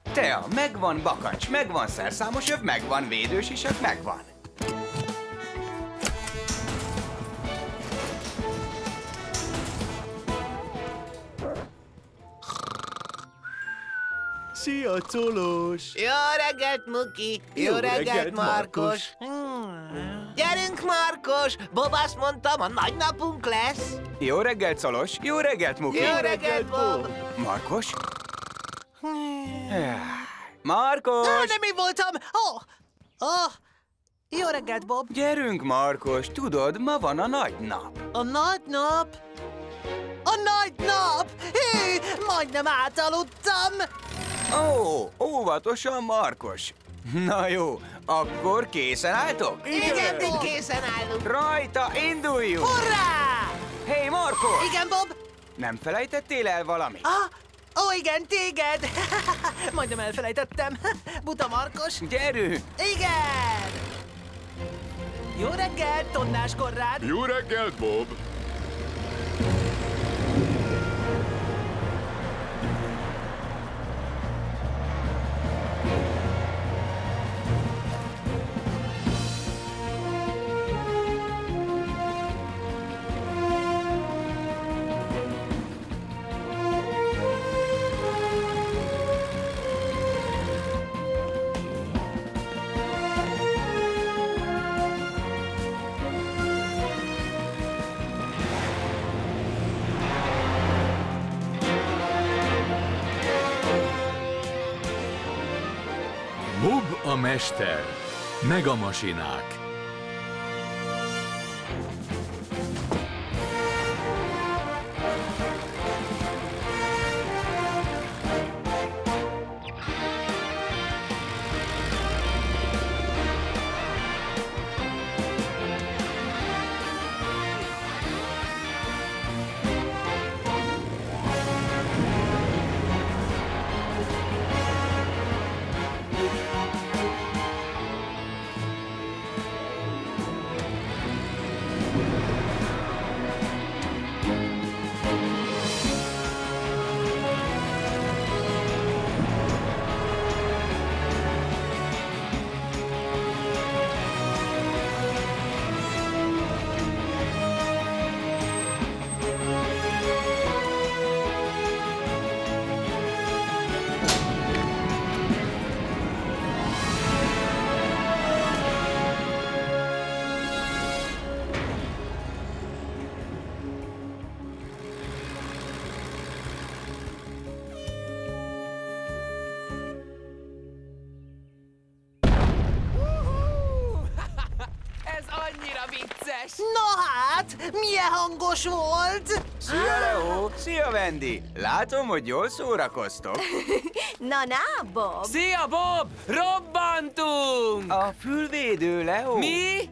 Tea, megvan, bakancs, megvan, szerszámos öv, megvan, védős isak, megvan. Szia, Colos! Jó reggelt, Muki! Jó reggelt, Markos! Gyerünk, Markos! Bob azt mondtam, a nagy napunk lesz! Jó reggelt, Szolos! Jó reggelt, Muki! Jó reggelt, Bob! Markos? Markos! Nem én voltam! Jó reggelt, Bob! Gyerünk, Markos! Tudod, ma van a nagy nap. A nagy nap? A nagy nap! Hé, majdnem átaludtam! Ó, óvatosan, Markos! Na jó, akkor készen álltok? Igen, készen állunk! Rajta, induljunk! Hurrá! Hé, Markos! Igen, Bob? Nem felejtettél el valamit? Ó, igen, téged! Majdnem elfelejtettem. Buta Markos. Gyerünk! Igen! Jó reggelt, Tonnás Konrád! Jó reggelt, Bob! Bob a mester. Megamasinák. Na hát, milyen hangos volt? Szia, Leo! Szia, Wendy! Látom, hogy jól szórakoztok. Na, Bob! Szia, Bob! Robbantunk! A fülvédő, Leo! Mi?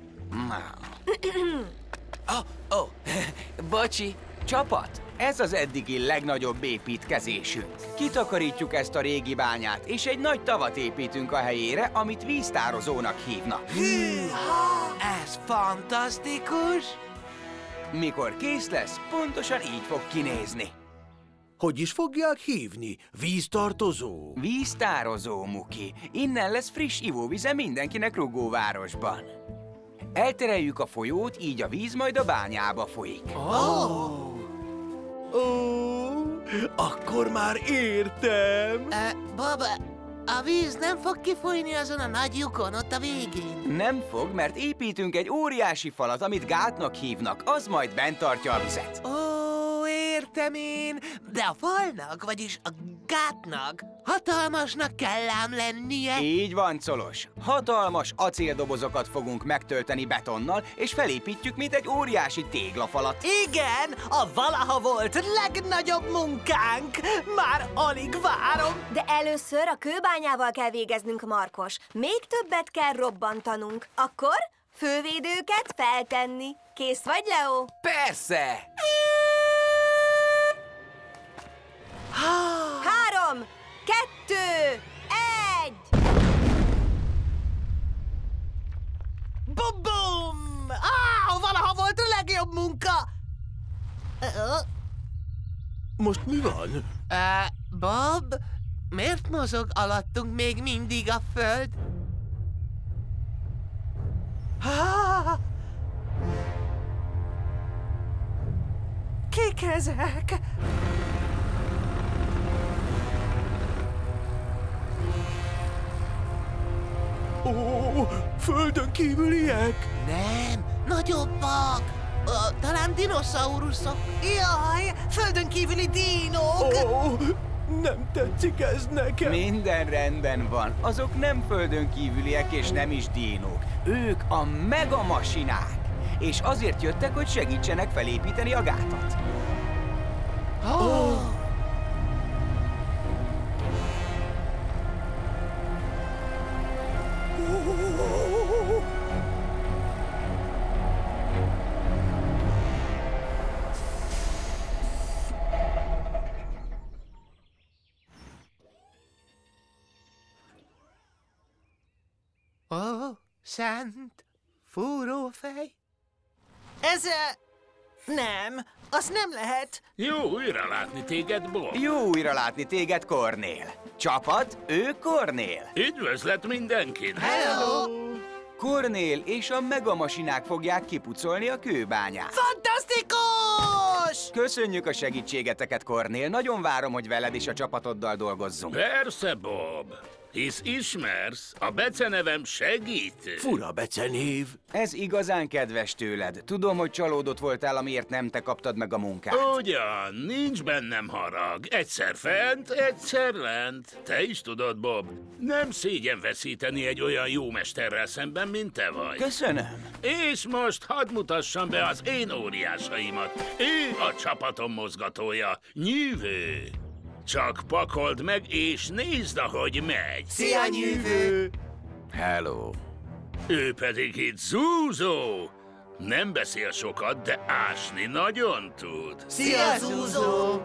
Bocsi. Csapat, ez az eddigi legnagyobb építkezésünk. Kitakarítjuk ezt a régi bányát, és egy nagy tavat építünk a helyére, amit víztározónak hívnak. Ez fantasztikus! Mikor kész lesz, pontosan így fog kinézni. Hogy is fogják hívni? Víztartozó? Víztározó, Muki. Innen lesz friss ivóvize mindenkinek Rugóvárosban. Eltereljük a folyót, így a víz majd a bányába folyik. Ó, akkor már értem! Bob, a víz nem fog kifolyni azon a nagy lyukon ott a végén. Nem fog, mert építünk egy óriási falat, amit gátnak hívnak. Az majd bent tartja a vizet. Ó, értem én, de a falnak, vagyis a gátnak hatalmasnak kell ám lennie. Így van, Colos. Hatalmas acéldobozokat fogunk megtölteni betonnal, és felépítjük, mint egy óriási téglafalat. Igen, a valaha volt legnagyobb munkánk. Már alig várom. De először a kőbányával kell végeznünk, Markos. Még többet kell robbantanunk. Akkor fővédőket feltenni. Kész vagy, Leo? Persze! 3, 2, 1! Bum-bum! Valaha volt a legjobb munka! Most mi van? Bob, Miért mozog alattunk még mindig a föld? Kik ezek? Ó, földön kívüliek? Nem, nagyobbak. Talán dinoszauruszok. Jaj, földön kívüli dínók. Ó, nem tetszik ez nekem. Minden rendben van. Azok nem földön kívüliek és nem is dínók. Ők a megamasinák. És azért jöttek, hogy segítsenek felépíteni a gátat. Ó, szent fúrófej. Ez nem, az nem lehet. Jó újra látni téged, Bob. Jó újra látni téged, Kornél. Csapat, ő Kornél. Üdvözlet mindenkinek. Hello! Kornél és a megamasinák fogják kipucolni a kőbányát. Fantasztikus! Köszönjük a segítségeteket, Kornél. Nagyon várom, hogy veled és a csapatoddal dolgozzunk. Persze, Bob. Hisz ismersz, a becenevem segítő. Fura becenév. Ez igazán kedves tőled. Tudom, hogy csalódott voltál, amiért nem te kaptad meg a munkát. Ugyan, nincs bennem harag. Egyszer fent, egyszer lent. Te is tudod, Bob, nem szégyen veszíteni egy olyan jó mesterrel szemben, mint te vagy. Köszönöm. És most hadd mutassam be az én óriásaimat. Ő a csapatom mozgatója, Nyűvő. Csak pakold meg, és nézd, ahogy megy. Szia, Nyűvő! Hello. Ő pedig itt Zúzó. Nem beszél sokat, de ásni nagyon tud. Szia, Zúzó!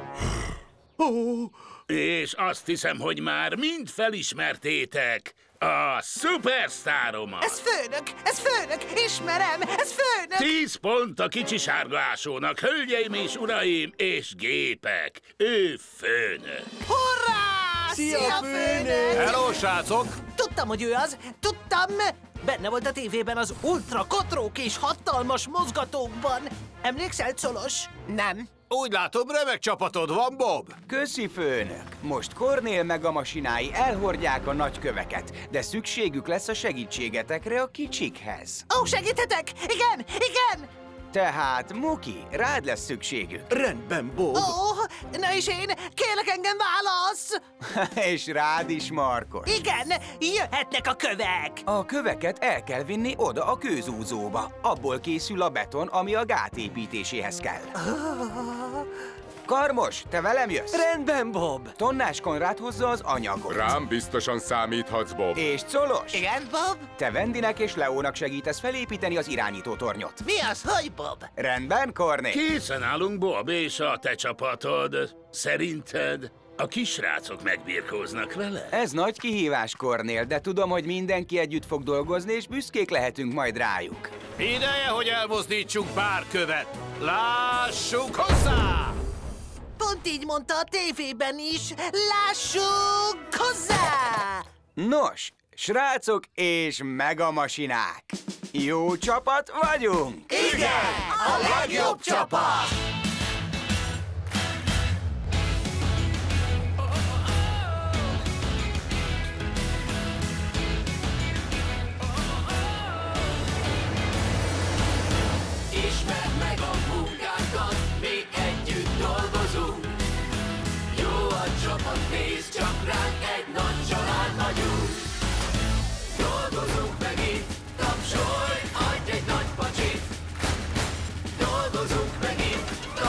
Ó, És azt hiszem, hogy már mind felismertétek a szupersztáromat. Ez főnök, ismerem, ez főnök! 10 pont a kicsi sárga ásónak, hölgyeim és uraim és gépek. Ő főnök. Hurrá! Szia, főnök! Hello, srácok! Tudtam, hogy ő az, tudtam! Benne volt a tévében az ultra kotrók és hatalmas mozgatókban. Emlékszel, Colos? Nem. Úgy látom, remek csapatod van, Bob! Köszi, főnök. Most Kornél meg a masinái elhordják a nagy köveket, de szükségük lesz a segítségetekre a kicsikhez. Ó, segíthetek! Igen! Tehát, Muki, rád lesz szükségük. rendben, Bob. Ó, na és én, kérlek engem válasz! És rád is, Markos. Igen, jöhetnek a kövek! A köveket el kell vinni oda a kőzúzóba. Abból készül a beton, ami a gát építéséhez kell. Karmos, te velem jössz? Rendben, Bob. Tonnás Konrád hozza az anyagot. Rám biztosan számíthatsz, Bob. És Colos? Igen, Bob? Te Wendynek és Leónak segítesz felépíteni az irányítótornyot. Mi az, hogy Bob? Rendben, Kornél? Készen állunk, Bob, és a te csapatod. Szerinted a kisrácok megbirkóznak vele? Ez nagy kihívás, Kornél, de tudom, hogy mindenki együtt fog dolgozni, és büszkék lehetünk majd rájuk. Ideje, hogy elmozdítsunk pár követ. Lássunk hozzá! Pont így mondta a tévében is. Lássuk hozzá! Nos, srácok és megamasinák! Jó csapat vagyunk! Igen! A legjobb csapat! Ismerd meg a munkánkat, mi együtt dolgozunk. Jó a csapat, nézd csak ránk, egy nagy család vagyunk. Dolgozunk megint, tapsolj, adj egy nagy pacsit. Dolgozunk megint,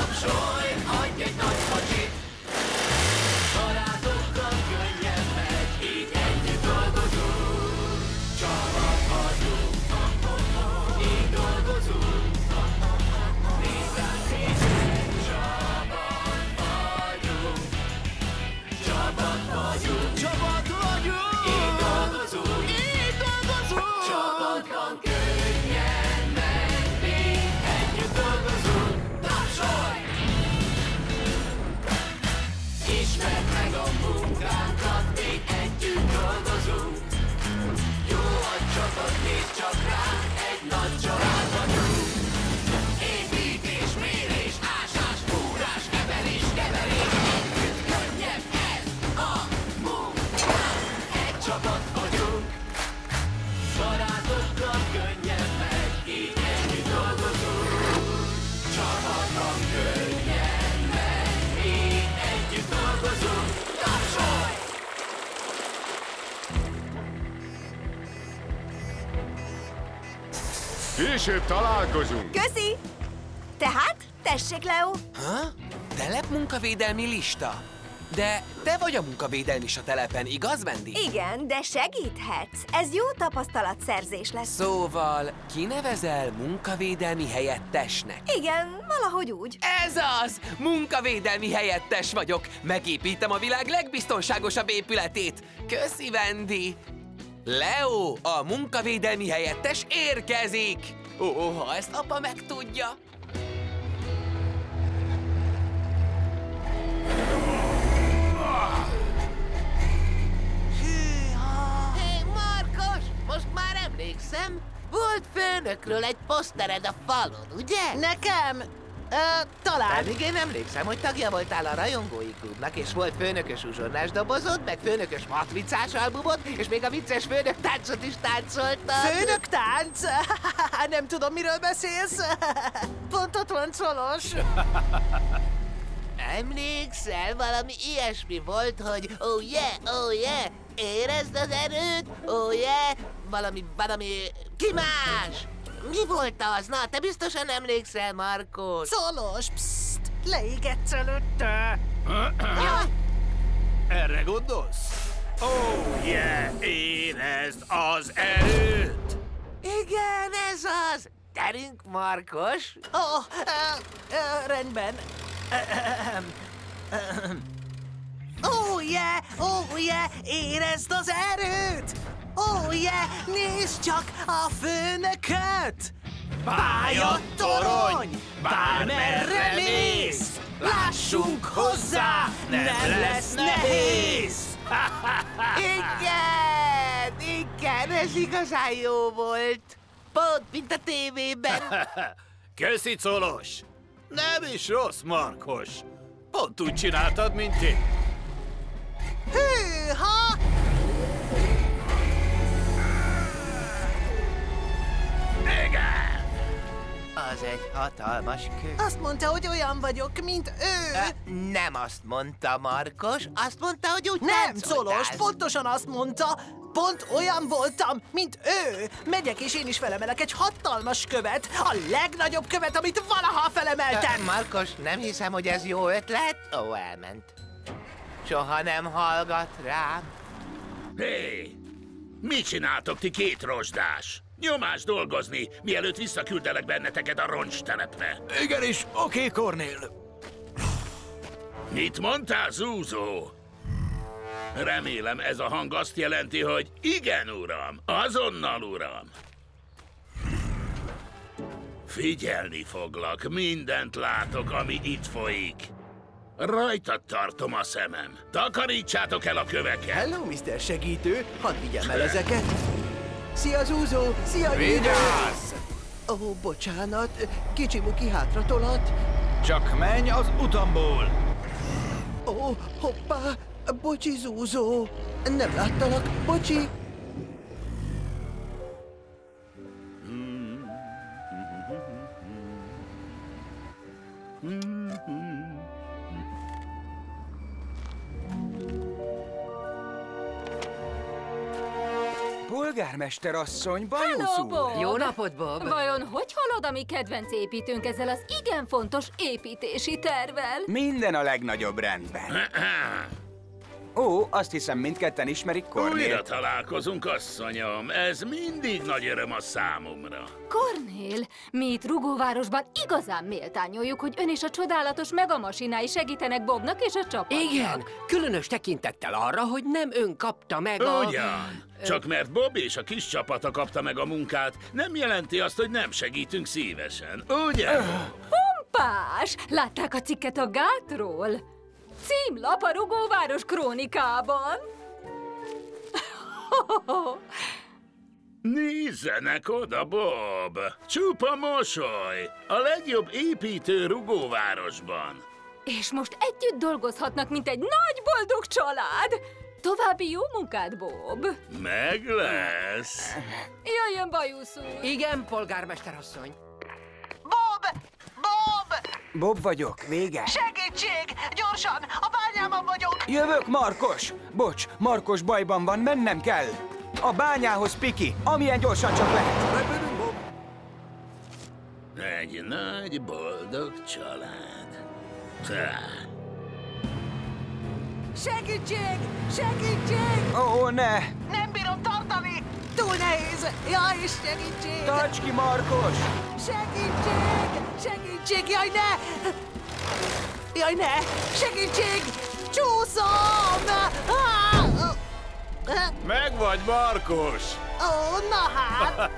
Később találkozunk. Köszi! Tehát, tessék, Leo! Ha? Telepmunkavédelmi lista? De te vagy a munkavédelmis a telepen, igaz, Wendy? Igen, de segíthetsz. Ez jó tapasztalatszerzés lesz. Szóval kinevezel munkavédelmi helyettesnek? Igen, valahogy úgy. Ez az! Munkavédelmi helyettes vagyok! Megépítem a világ legbiztonságosabb épületét! Köszi, Wendy! Leo, a munkavédelmi helyettes érkezik! Ó, ha ezt apa megtudja! Hé, Markos! Most már emlékszem, volt főnökről egy posztered a falon, ugye? Nekem? Talán. Pedig én emlékszem, hogy tagja voltál a rajongói klubnak, és volt főnökös uzsonnás dobozod, meg főnökös matricás albumod, és még a vicces főnök táncot is táncoltad. Főnök tánc? Nem tudom, miről beszélsz. Pont ott van Szolos. Emlékszel, valami ilyesmi volt, hogy oh yeah, érezd az erőt, oh yeah, valami, ki más? Mi volt az? Na, te biztosan emlékszel, Markos. Szolos, pszt, leégetsz előtte. Jaj, Erre gondolsz? Oh yeah, érezd az erőt! igen, ez az. Gyerünk, Markos. Rendben. Oh yeah, érezd az erőt! Oh yeah, nézd csak a főnököt! Pályatorony, bármerre mész! Lássunk hozzá, nem lesz nehéz! Igen, ez igazán jó volt. Pont, mint a tévében. Köszi, Colos! Nem is rossz, Markos. Pont úgy csináltad, mint én. Hűha! Igen! Az egy hatalmas kő. Azt mondta, hogy olyan vagyok, mint ő. Nem azt mondta, Markos, azt mondta, hogy úgy Nem, táncoltál. Szolos, pontosan azt mondta, pont olyan voltam, mint ő. Megyek és én is felemelek egy hatalmas követ, a legnagyobb követ, amit valaha felemeltem. Markos, nem hiszem, hogy ez jó ötlet. Ó, elment. Soha nem hallgat rám. Hé! Mit csináltok ti két rozsdás? Nyomás dolgozni, mielőtt visszaküldelek benneteket a roncstelepre. Igenis, oké, Kornél. Mit mondtál, Zúzó? Remélem ez a hang azt jelenti, hogy igen, uram, azonnal, uram. Figyelni foglak, mindent látok, ami itt folyik. Rajtad tartom a szemem. Takarítsátok el a köveket. Hello, Mr. Segítő. Hadd vigyem el ezeket. Szia, Zúzó! Szia, Vigyázz! Ó, bocsánat. Kicsi Muki hátra tolat. Csak menj az utamból! Ó, hoppá! Bocsi, Zúzó! Nem láttalak, bocsi! Polgármester asszony, Bajusz Hello, úr! Bob! Jó napot, Bob! Vajon hogy halad a mi kedvenc építőnk ezzel az igen fontos építési tervvel? Minden a legnagyobb rendben. Ó, azt hiszem mindketten ismerik Újra Kornélt. találkozunk, asszonyom. Ez mindig nagy öröm a számomra. Kornél, mi itt Rugóvárosban igazán méltányoljuk, hogy ön és a csodálatos megamasinái segítenek Bobnak és a csapatnak. Igen, különös tekintettel arra, hogy nem ön kapta meg a... Ugyan. Csak mert Bob és a kis csapata kapta meg a munkát, nem jelenti azt, hogy nem segítünk szívesen. Ugye? Pompás! Látták a cikket a gátról? Címlap a Rugóváros krónikában. Nézzenek oda, Bob! Csupa mosoly! A legjobb építő Rugóvárosban. És most együtt dolgozhatnak, mint egy nagy boldog család. További jó munkát, Bob. Meg lesz. Jöjjön, Bajusz úr. Igen, polgármester asszony. Bob! Bob! Bob vagyok, vége. Segítség! Gyorsan! A bányában vagyok! Jövök, Markos! Bocs, Markos bajban van, mennem kell. A bányához, Piki, amilyen gyorsan csak lehet. Egy nagy, boldog család. Segítség! Segítség! Ó, ne! Nem bírom tartani! Túl nehéz! Jaj, segítség! Tarts ki, Markos! Segítség! Segítség! Jaj, ne! Jaj, ne! Segítség! Csúszom! Meg vagy, Markos! Ó, na hát!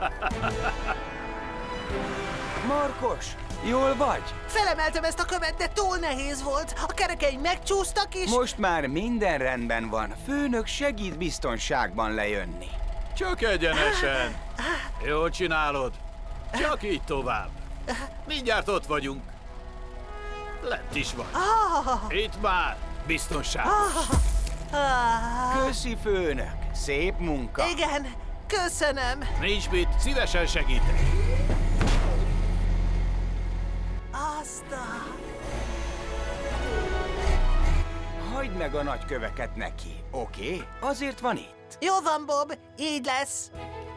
Markos, jól vagy? Felemeltem ezt a követ, de túl nehéz volt. A kerekeim megcsúsztak és... Most már minden rendben van. Főnök segít biztonságban lejönni. Csak egyenesen. Jól csinálod. Csak így tovább. Mindjárt ott vagyunk. Lent is van. Itt már. Biztonságos. Köszi, főnök. Szép munka. Igen, köszönöm. Nincs mit, szívesen segítek. Azt a... Hagyd meg a nagyköveket neki, oké? Azért van itt. Jó van, Bob, így lesz.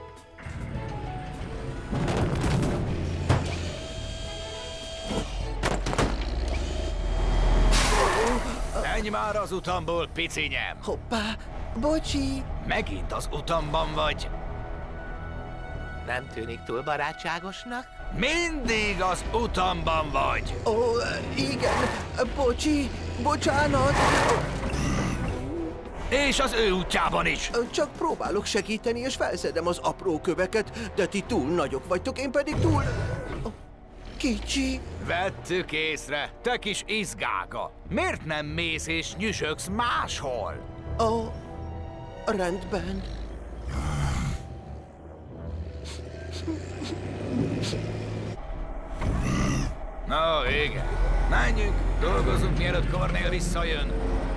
Menj már az utamból, picinyem! Hoppá, bocsi! Megint az utamban vagy. Nem tűnik túl barátságosnak? Mindig az utamban vagy. Ó, igen, bocsi, bocsánat. És az ő útjában is. Csak próbálok segíteni, és felszedem az apró köveket, de ti túl nagyok vagytok, én pedig túl... kicsi. Vettük észre, te kis izgága. Miért nem mész és nyüsögsz máshol? Rendben. Na, igen. Menjünk, dolgozzunk, mielőtt Cornél visszajön.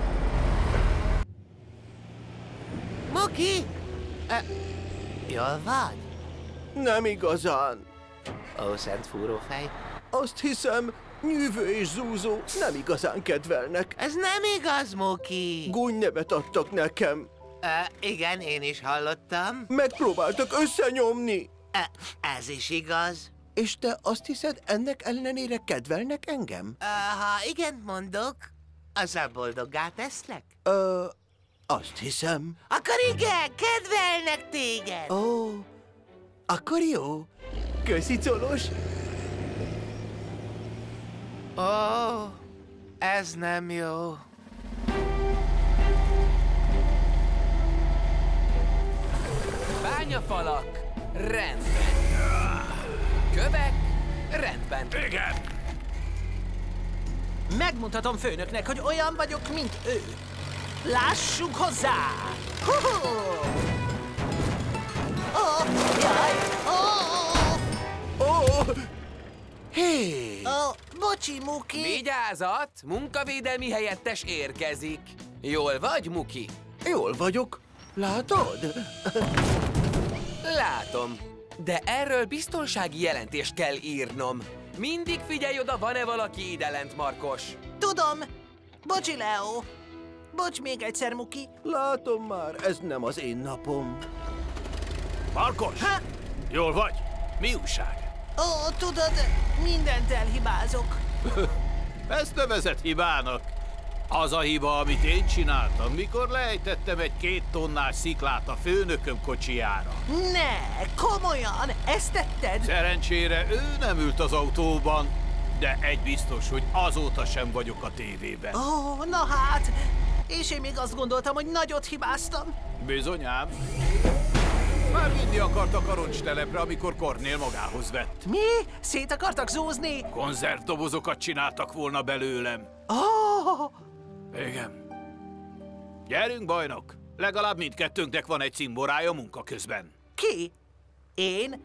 Muki! Jól vagy? Nem igazán. Ó, szent fúrófej. Azt hiszem, Nyűvő és Zúzó nem igazán kedvelnek. Ez nem igaz, Muki. Gúnynevet adtak nekem. Igen, én is hallottam. Megpróbáltak összenyomni. Ez is igaz. És te azt hiszed, ennek ellenére kedvelnek engem? Ha igen mondok, azzal boldoggá teszlek? Azt hiszem. Akkor igen, kedvelnek téged. Ó, akkor jó. Köszi, Colos. Ó, ez nem jó. Bányafalak, rendben. Kövek, rendben. Igen. Megmutatom főnöknek, hogy olyan vagyok, mint ő. Lássunk hozzá! Hú-hú! Jaj! Hé! Bocsi, Muki! Vigyázat! Munkavédelmi helyettes érkezik. Jól vagy, Muki? Jól vagyok. Látod? Látom. De erről biztonsági jelentést kell írnom. Mindig figyelj oda, van-e valaki idelent, Markos. Tudom! Bocsi, Leo! Bocs még egyszer, Muki! Látom már, ez nem az én napom. Markos! Jól vagy? Mi újság? Ó, tudod, mindent elhibázok. Ezt nevezett hibának. Az a hiba, amit én csináltam, mikor lejtettem egy 2 tonnás sziklát a főnököm kocsijára. Ne, komolyan, ezt tetted? Szerencsére ő nem ült az autóban, de egy biztos, hogy azóta sem vagyok a tévében. Ó, na hát, és én még azt gondoltam, hogy nagyot hibáztam. Bizonyám. Már vinni akartak a roncstelepre, amikor Cornél magához vett. Mi? Szét akartak zúzni? Konzervdobozokat csináltak volna belőlem. Igen. Gyerünk, bajnok! Legalább mindkettőnknek van egy cimborája munka közben. Ki? Én?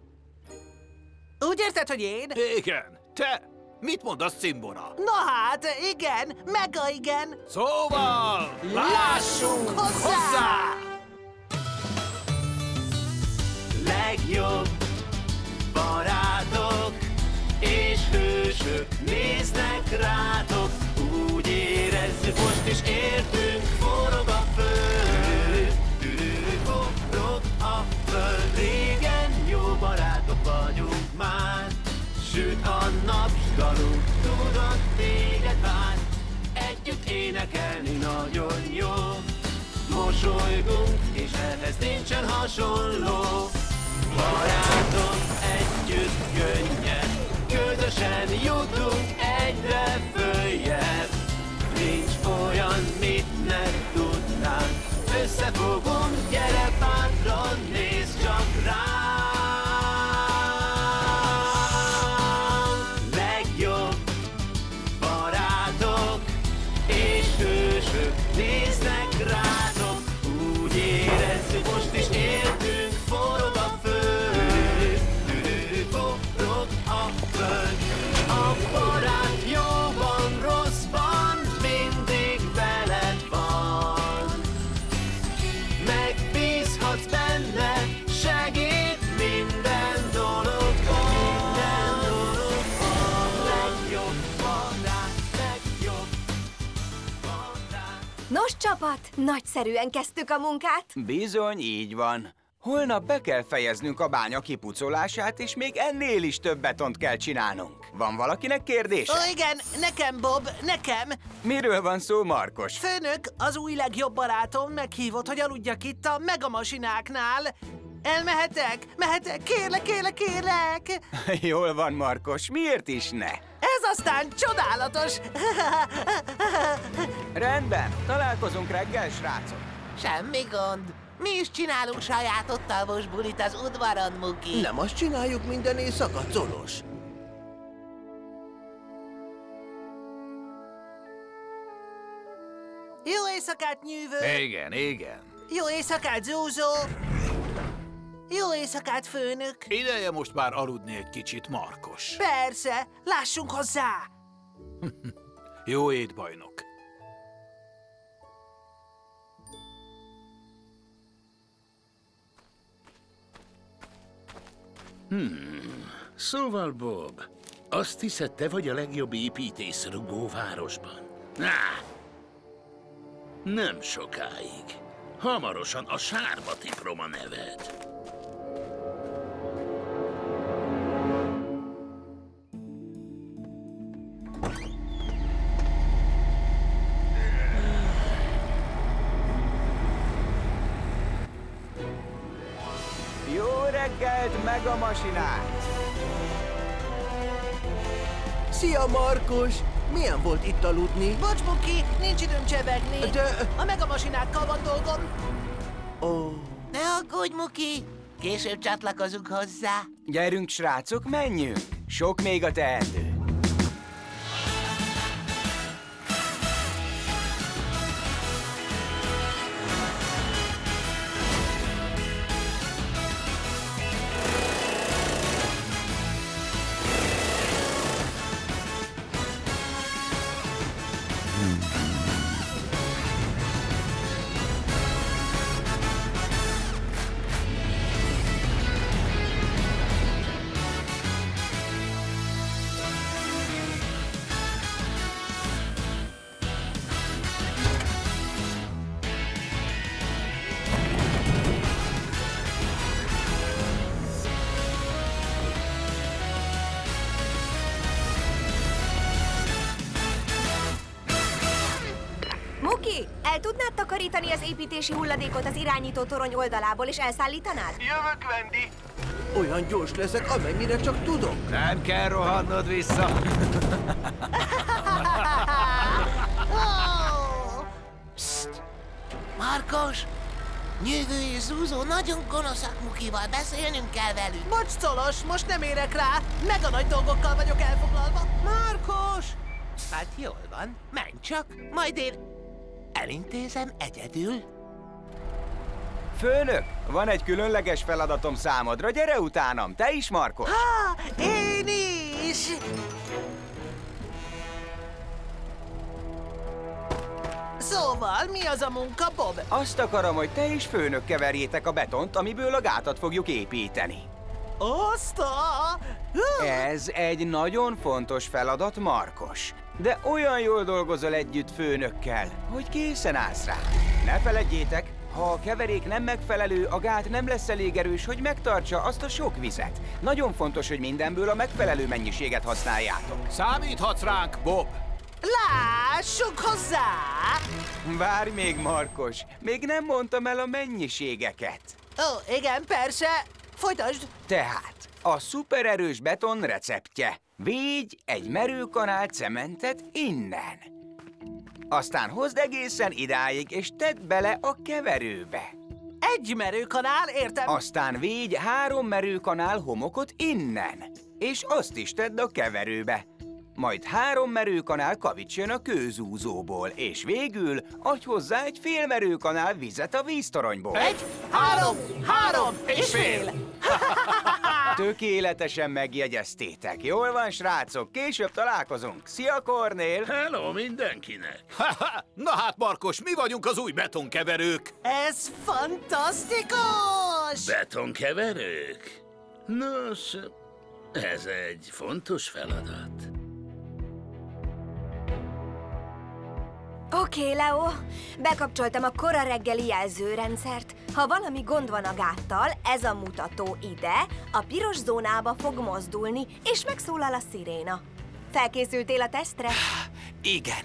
Úgy érted, hogy én? Igen. Te? Mit mondasz, cimbora? Na hát, igen, mega igen. Szóval, lássunk hozzá! Legjobb barátok és hősök néznek rátok. Úgy érezzük, most is értünk, forog a föld. Forog a föld, régen jó barátok vagyunk már. mosolygunk, és ehhez nincsen hasonló. Barátok, együtt könnyed, közösen jutunk egyre följebb. Nincs olyan, mit ne tudnánk, összefogunk, gyere bátran, nézd csak ránk. Legjobb barátok és hősök néznek rátok, úgy érezzük, most is értünk, forog a föld, forog a föld. A barát jóban, rosszban mindig veled van. Megbízhatsz benne, segít minden dologban. Minden dologban. Legjobb barát, legjobb barát. Nos, csapat, nagyszerűen kezdtük a munkát. Bizony, így van. Holnap be kell fejeznünk a bánya kipucolását, és még ennél is több betont kell csinálnunk. Van valakinek kérdése? Ó, igen, nekem, Bob, nekem. Miről van szó, Markos? Főnök, az új legjobb barátom meghívott, hogy aludjak itt a megamasináknál. Elmehetek? Mehetek? Kérlek, kérlek, kérlek! Jól van, Markos, miért is ne? Ez aztán csodálatos! Rendben, találkozunk reggel, srácok. Semmi gond. Mi is csinálunk saját ottavos bulit az udvaron, Muki. Nem azt csináljuk minden éjszaka, Colos. Jó éjszakát, nyűvő! Igen, igen. Jó éjszakát, Zózó! Jó éjszakát, főnök! Ideje most már aludni egy kicsit, Markos. Persze, lássunk hozzá! Jó ét, bajnok. Szóval, Bob, azt hiszed, te vagy a legjobb építész Rugóvárosban? Nem sokáig. Hamarosan a sárba tiprom a neved. Jó reggelt, megamasinák! Szia, Markos! Milyen volt itt aludni? Bocs, Muki, nincs időm csevegni. De... A megamasinákkal van dolgom. Ó... Ne aggódj, Muki! Később csatlakozunk hozzá. Gyerünk, srácok, menjünk! Sok még a teendő. Muki, el tudnád takarítani az építési hulladékot az irányító torony oldalából, és elszállítanád? Jövök, Wendy! Olyan gyors leszek, amennyire csak tudok. Nem kell rohannod vissza. Psst! Markos! Nyűvő és Zúzó nagyon gonoszak Mukival, beszélnünk kell velük. Bocs, Colos, most nem érek rá. Meg a nagy dolgokkal vagyok elfoglalva. Markos! Hát jól van, menj csak, majd én elintézem egyedül. Főnök, van egy különleges feladatom számodra, gyere utánam, te is, Markos! Én is! Szóval, mi az a munka, Bob? Azt akarom, hogy te is főnök keverjétek a betont, amiből a gátat fogjuk építeni. Azt a... Ez egy nagyon fontos feladat, Markos. De olyan jól dolgozol együtt főnökkel, hogy készen állsz rá. Ne feledjétek, ha a keverék nem megfelelő, a gát nem lesz elég erős, hogy megtartsa azt a sok vizet. Nagyon fontos, hogy mindenből a megfelelő mennyiséget használjátok. Számíthatsz ránk, Bob! Lássuk hozzá! Várj még, Markos, még nem mondtam el a mennyiségeket. Ó, igen, persze. Folytasd. Tehát, a szupererős beton receptje. Védj egy merőkanál cementet innen. Aztán hozd egészen idáig, és tedd bele a keverőbe. Egy merőkanál, értem. Aztán védj 3 merőkanál homokot innen, és azt is tedd a keverőbe. Majd 3 merőkanál kavics jön a kőzúzóból, és végül adj hozzá egy fél merőkanál vizet a víztoronyból. 1, 3, 3 és fél. Tökéletesen megjegyeztétek. Jól van, srácok, később találkozunk. Szia, Kornél! Hello mindenkinek! Na hát, Markos, mi vagyunk az új betonkeverők. Ez fantasztikus! Betonkeverők? Nos, ez egy fontos feladat. Oké, Leo, bekapcsoltam a kora reggeli jelzőrendszert. Ha valami gond van a gáttal, ez a mutató ide, a piros zónába fog mozdulni, és megszólal a sziréna. Felkészültél a tesztre? Igen.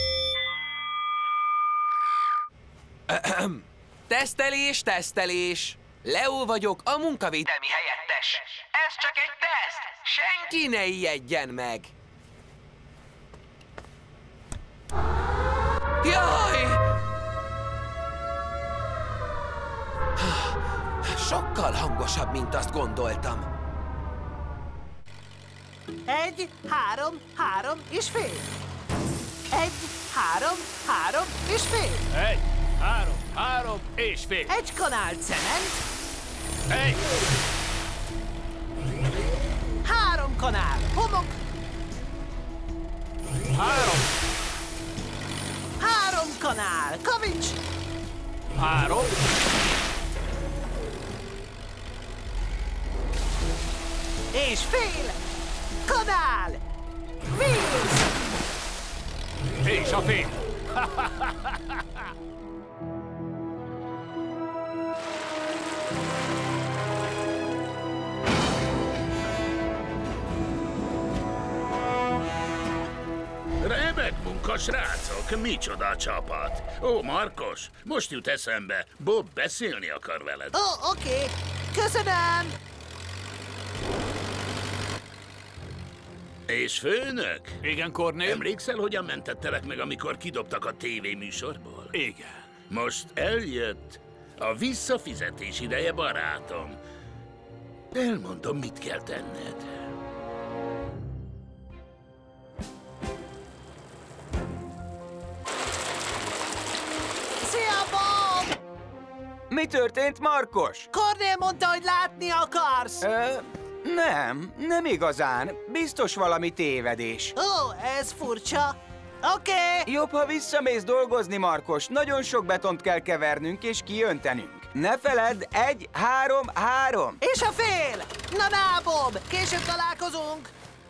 Tesztelés, tesztelés. Leo vagyok, a munkavédelmi helyettes. Ez csak egy teszt. Senki ne ijedjen meg. Jaj! Sokkal hangosabb, mint azt gondoltam. 1, 3, 3 és fél. 1, 3, 3 és fél. 1, 3, 3 és fél. Egy kanál cement. 1. 3 kanál homok. 3. 3 kanál kavics. 3. És fél kanál víz. És a fél. Remek munka, srácok! Micsoda a csapat! Ó, Markos, most jut eszembe, Bob beszélni akar veled. Ó, oké. Köszönöm. És főnök? Igen, Kornél? Emlékszel, hogyan mentettelek meg, amikor kidobtak a tévéműsorból? Igen. Most eljött a visszafizetés ideje, barátom. Elmondom, mit kell tenned. Szia, Bob! Mi történt, Markos? Kornél mondta, hogy látni akarsz. Nem igazán. Biztos valami tévedés. Ó, ez furcsa. Oké. Jobb, ha visszamész dolgozni, Markos. Nagyon sok betont kell kevernünk és kijöntenünk. Ne feledd, 1, 3, 3. És a fél. Na, Bob, később találkozunk.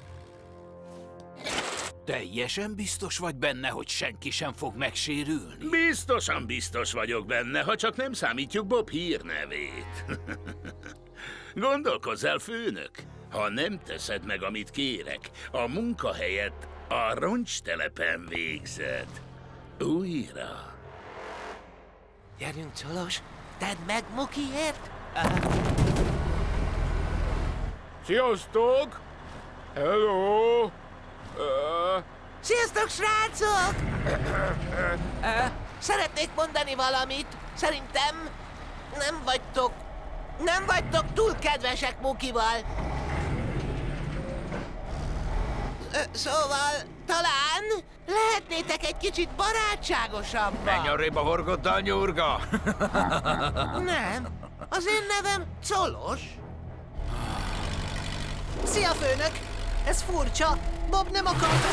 Teljesen biztos vagy benne, hogy senki sem fog megsérülni? Biztosan biztos vagyok benne, ha csak nem számítjuk Bob hírnevét. Gondolkozz el, főnök! Ha nem teszed meg, amit kérek, a munkahelyet a roncstelepen végzed. Újra. Gyerünk, Csolos, tedd meg Mukiért. Sziasztok! Hello! Sziasztok, srácok! Szeretnék mondani valamit. Szerintem nem vagytok túl kedvesek Mukival. Szóval talán lehetnétek egy kicsit barátságosabbak. Menj arrébb a horgoddal, nyurga! Nem, az én nevem Colos. Szia, főnök! Ez furcsa. Bob nem akart...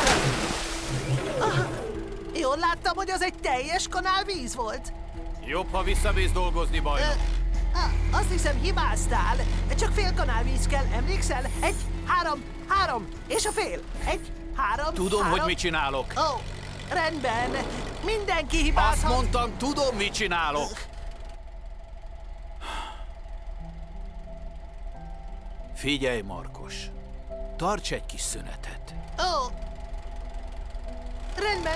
Jól láttam, hogy az egy teljes kanál víz volt. Jobb, ha visszamész dolgozni, bajnok. Azt hiszem, hibáztál. Csak fél kanál víz kell, emlékszel? 1, 3, 3 és a fél. 1, 3, Tudom, 3. hogy mit csinálok. Ó, rendben. Mindenki hibázhat. Azt mondtam, tudom, mit csinálok. Figyelj, Markos. Tarts egy kis szünetet. Ó. Rendben.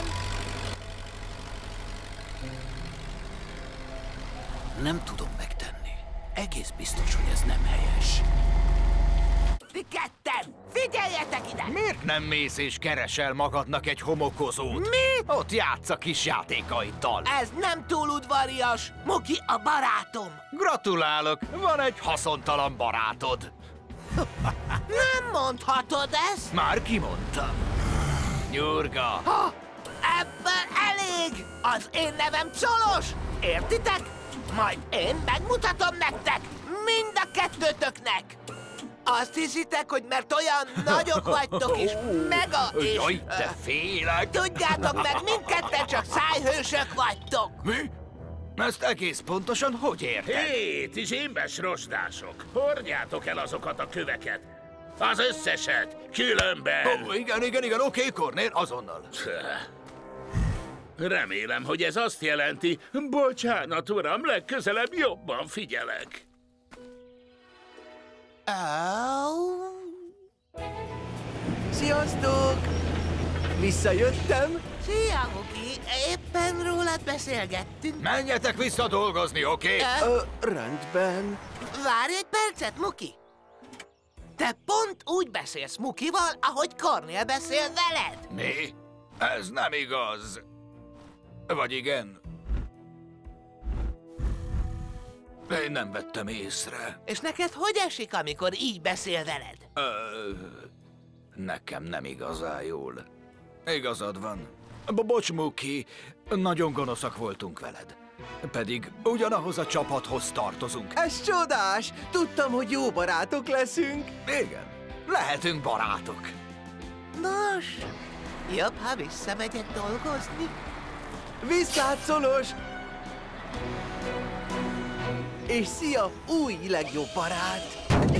Nem tudom megtenni. Egész biztos, hogy ez nem helyes. Ti ketten, figyeljetek ide! Miért nem mész és keresel magadnak egy homokozót? Mi? Ott játsz a kis játékaiddal. Ez nem túl udvarias. Muki a barátom. Gratulálok, van egy haszontalan barátod. Nem mondhatod ezt? Már kimondtam. Nyurga. Ha, ebből elég! Az én nevem Csolos! Értitek? Majd én megmutatom nektek! Mind a kettőtöknek! Azt hiszitek, hogy mert olyan nagyok vagytok és mega és... Jaj, te félek! Tudjátok meg, mindketten csak szájhősök vagytok! Mi? Ezt egész pontosan hogy érted? Hé, ti zsémbes rozsdások! Hordjátok el azokat a köveket! Az összeset! Különben! Igen, oké, Kornél, azonnal. Remélem, hogy ez azt jelenti, bocsánat, uram, legközelebb jobban figyelek. Sziasztok! Visszajöttem. Szia, Muki! Éppen rólad beszélgettünk. Menjetek vissza dolgozni, oké? Rendben. Várj egy percet, Muki! Te pont úgy beszélsz Mukival, ahogy Kornél beszél veled. Mi? Ez nem igaz. Vagy igen? Én nem vettem észre. És neked hogy esik, amikor így beszél veled? Nekem nem igazán jól. Igazad van. Bocs, Muki, nagyon gonoszak voltunk veled. Pedig ugyanahoz a csapathoz tartozunk. Ez csodás! Tudtam, hogy jó barátok leszünk. Igen, lehetünk barátok. Nos, jobb, ha visszamegyek dolgozni. Viszlát, Szolos! És szia, új legjobb barát!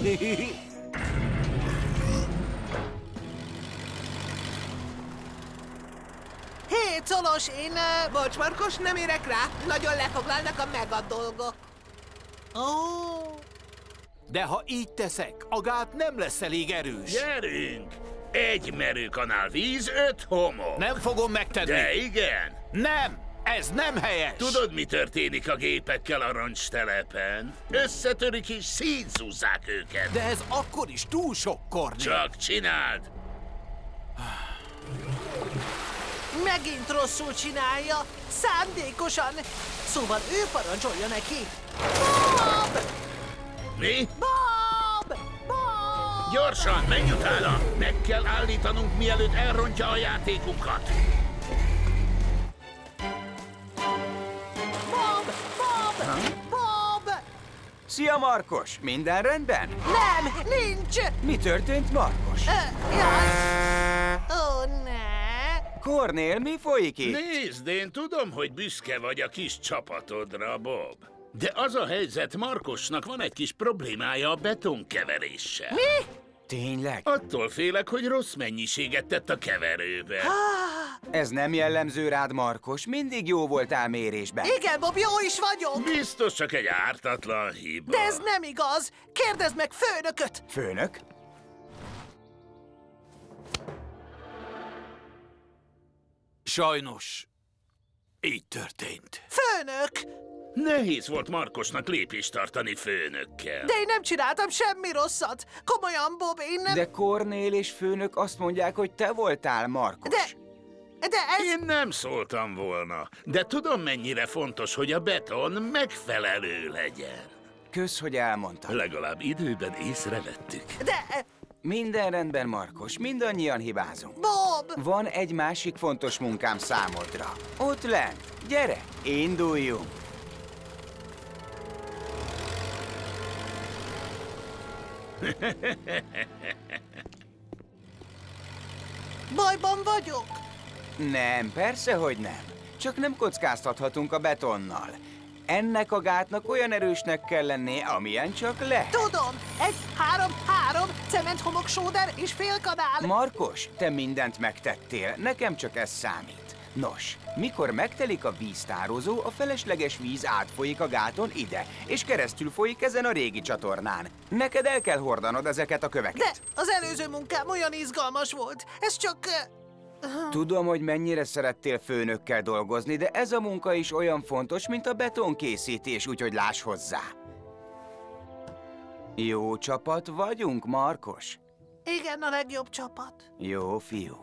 Hé, Colos, én... Bocs, Markos, nem érek rá. Nagyon lefoglalnak a mega dolgok. De ha így teszek, a gát nem lesz elég erős. Gyerünk! Egy merőkanál víz, 5 homok. Nem fogom megtenni. De igen. Nem! Ez nem helyes! Tudod, mi történik a gépekkel a roncstelepen? Összetörik és szétszúzzák őket. De ez akkor is túl sok, Kornél. Csak csináld! Megint rosszul csinálja, szándékosan. Szóval ő parancsolja neki. Bob! Mi? Bob! Gyorsan, menj utána! Meg kell állítanunk, mielőtt elrontja a játékunkat. Bob! Szia, Markos! Minden rendben? Nem, nincs! Mi történt, Markos? Ó, ne! Kornél, mi folyik itt? Nézd, én tudom, hogy büszke vagy a kis csapatodra, Bob. De az a helyzet, Markosnak van egy kis problémája a betonkeveréssel. Mi? Tényleg? Attól félek, hogy rossz mennyiséget tett a keverőbe. Ez nem jellemző rád, Markos. Mindig jó voltál mérésben. Igen, Bob, jó is vagyok! Biztos csak egy ártatlan hiba. De ez nem igaz! Kérdezd meg főnököt! Főnök? Sajnos, így történt. Főnök! Nehéz volt Markosnak lépést tartani főnökkel. De én nem csináltam semmi rosszat! Komolyan, Bob, én nem... De Kornél és főnök azt mondják, hogy te voltál, Markos. De ez... Én nem szóltam volna, de tudom, mennyire fontos, hogy a beton megfelelő legyen. Kösz, hogy elmondtad. Legalább időben észrevettük. De... Minden rendben, Markos. Mindannyian hibázunk. Bob! Van egy másik fontos munkám számodra. Ott lent. Gyere, induljunk. Bajban vagyok? Nem, persze, hogy nem. Csak nem kockáztathatunk a betonnal. Ennek a gátnak olyan erősnek kell lennie, amilyen csak lehet. Tudom! 1-3-3, cementhomok, sóder és félkanál. Markos, te mindent megtettél, nekem csak ez számít. Nos, mikor megtelik a víztározó, a felesleges víz átfolyik a gáton ide, és keresztül folyik ezen a régi csatornán. Neked el kell hordanod ezeket a köveket. De az előző munkám olyan izgalmas volt. Ez csak... Tudom, hogy mennyire szerettél főnökkel dolgozni, de ez a munka is olyan fontos, mint a betonkészítés, úgyhogy láss hozzá. Jó csapat vagyunk, Markos? Igen, a legjobb csapat. Jó, fiú.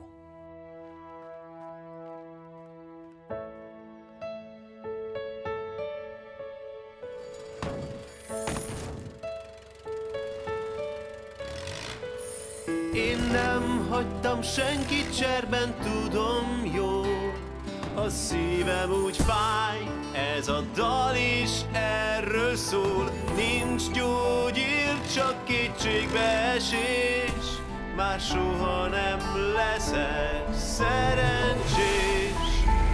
Én nem hagytam senkit cserben, tudom jó. A szívem úgy fáj, ez a dal is erről szól. Nincs gyógyír, csak kétségbeesés. Már soha nem leszek szerencsés.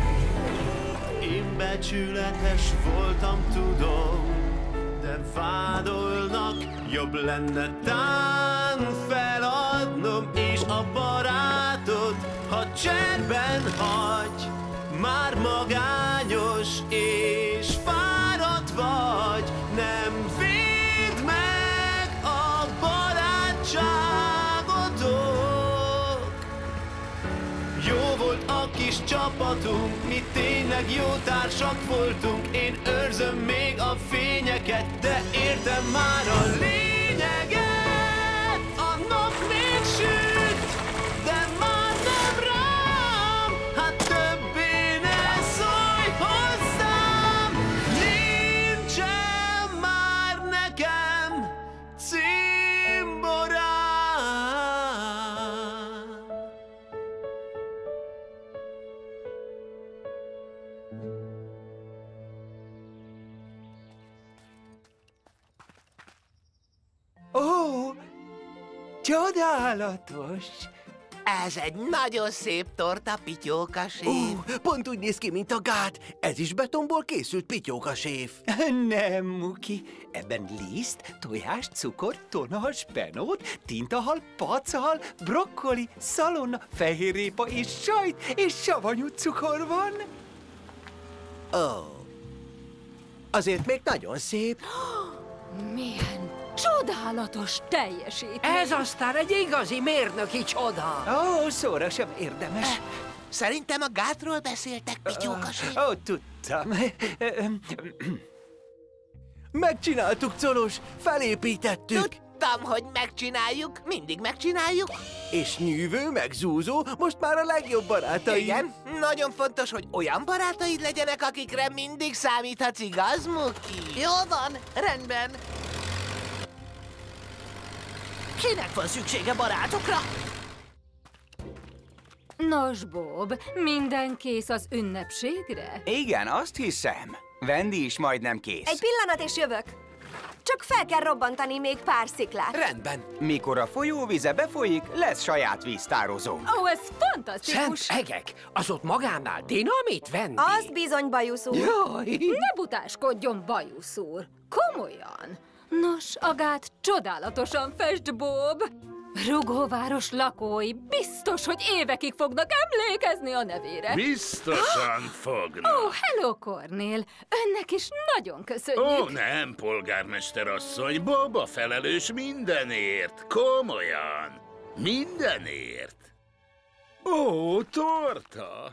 Én becsületes voltam, tudom, de vádolnak, jobb lenne tán feladnom. És a barátod, ha cserben hagy, már magányos és fáradt vagy. Nem védd meg a barátságotok. Jó volt a kis csapatunk, mi tényleg jó társak voltunk. Én őrzöm még a fényeket, de értem már a lényeget. A nap még süt, de már nem rám. Hát többé ne szólj hozzám. Nincsen már nekem cimborám. Ó, csodálatos! Ez egy nagyon szép torta, Pityóka séf. Pont úgy néz ki, mint a gát. Ez is betonból készült, Pityóka séf. Nem, Muki. Ebben liszt, tojás, cukor, tona, spenót, tintahal, pacahal, brokkoli, szalonna, fehérrépa és sajt és savanyú cukor van. Ó, azért még nagyon szép. Milyen csodálatos teljesítmény! Ez aztán egy igazi mérnöki csoda! Ó, szóra sem érdemes. Szerintem a gátról beszéltek, Pityóka séf. Ó, tudtam. Megcsináltuk, Colos, felépítettük. Tudtam, hogy megcsináljuk, mindig megcsináljuk. És Nyűvő meg Zúzó most már a legjobb barátaim. Igen, nagyon fontos, hogy olyan barátaid legyenek, akikre mindig számíthatsz, igaz, Muki? Jó van, rendben. Kinek van szüksége barátokra? Nos, Bob, minden kész az ünnepségre? Igen, azt hiszem. Wendy is majdnem kész. Egy pillanat és jövök. Csak fel kell robbantani még pár sziklát. Rendben. Mikor a folyóvize befolyik, lesz saját víztározó. Ó, ez fantasztikus! Szent egek! Az ott magánál dinamit venni? Az bizony, Bajusz úr. Jaj! Ne butáskodjon, Bajusz úr! Komolyan! Nos, a gát csodálatosan fest, Bob! Rugóváros lakói biztos, hogy évekig fognak emlékezni a nevére. Biztosan fognak. Ó, hello, Cornél! Önnek is nagyon köszönjük. Ó, nem, polgármester asszony, Bob a felelős mindenért. Komolyan. Mindenért. Ó, torta.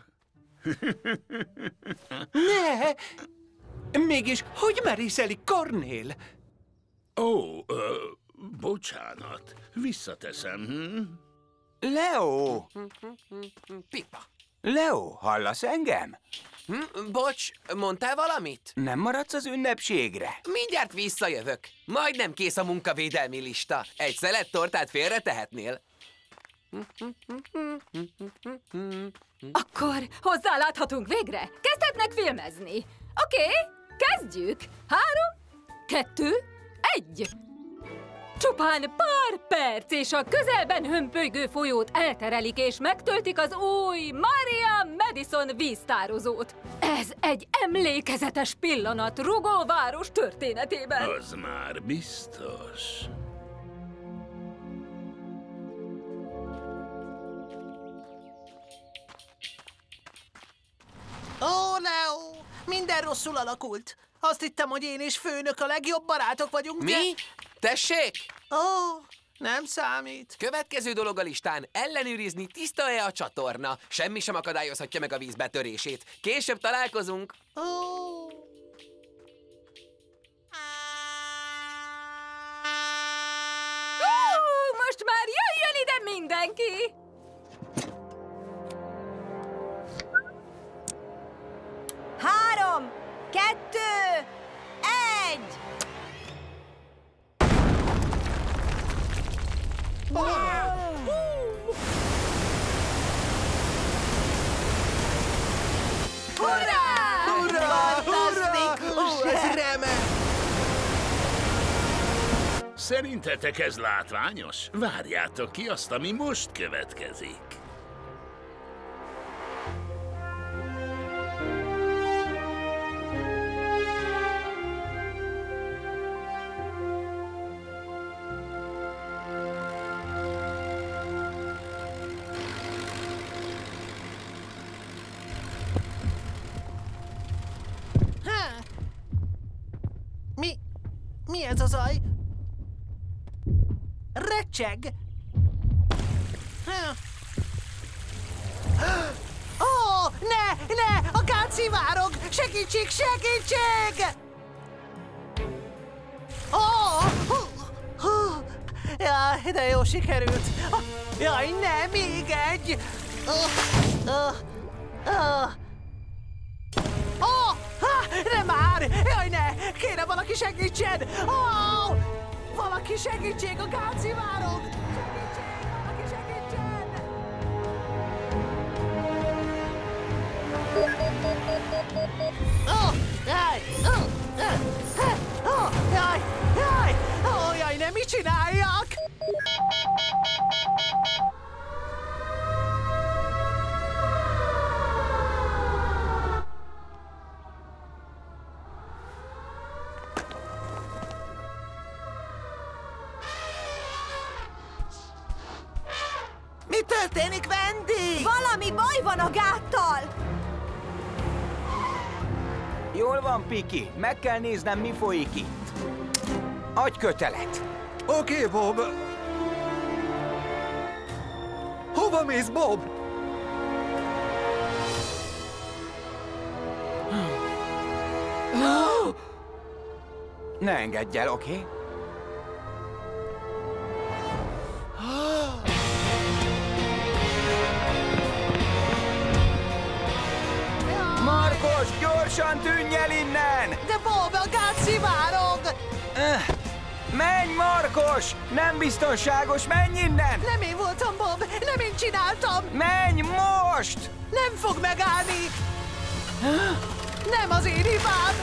Ne! Mégis hogy merészelik, Cornél? Ó, bocsánat. Visszateszem. Leo! Pipa. Leo, hallasz engem? Bocs, mondtál valamit? Nem maradsz az ünnepségre? Mindjárt visszajövök. Majdnem kész a munkavédelmi lista. Egy szelet tortát félre tehetnél. Akkor hozzáláthatunk végre? Kezdhetnek filmezni. Oké, kezdjük. 3, 2, 1. Csupán pár perc, és a közelben hömpölygő folyót elterelik, és megtöltik az új Maria Madison víztározót. Ez egy emlékezetes pillanat Rugóváros történetében. Az már biztos. Ó, Leo! Minden rosszul alakult. Azt hittem, hogy én és főnök a legjobb barátok vagyunk, de... Mi? Tessék? Ó, Nem számít. Következő dolog a listán, ellenőrizni, tiszta-e a csatorna. Semmi sem akadályozhatja meg a víz betörését. Később találkozunk. Most már jöjjön ide mindenki! Három, kettő, egy! Ez remek! Szerintetek ez látványos? Várjátok ki azt, ami most következik. Mi ez a zaj? Recseg! Ó, ne! A gát szivárog! Segítség! Jaj, de jó sikerült! Jaj, ne, még egy! Ne már! Jaj, ne! Kérem, valaki segítsen! Valaki segítség, a gát szivárog! Valaki segítsen! Jaj, ne, mit csináljak? Mi történik, Wendy? Valami baj van a gáttal! Jól van, Piki. Meg kell néznem, mi folyik itt. Adj kötelet. Oké, Bob. Hova mész, Bob? Ne engedj el, oké? Markos, gyorsan tűnj el innen! De Bob, a gát szivárog! Menj, Markos! Nem biztonságos, menj innen! Nem én voltam, Bob! Nem én csináltam! Menj most! Nem fog megállni! Nem az én hibám!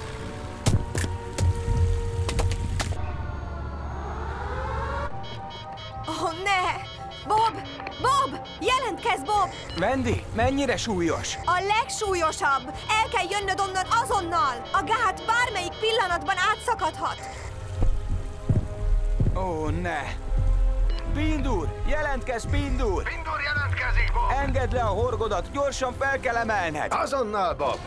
Oh, ne! Bob! Bob! Jelentkezz, Bob! Wendy, mennyire súlyos? A legsúlyosabb! El kell jönnöd onnan azonnal! A gát bármelyik pillanatban átszakadhat! Ó, ne! Pindur! Jelentkezz, Pindur! Pindur jelentkezik, Bob! Engedd le a horgodat, gyorsan fel kell emelned! Azonnal, Bob!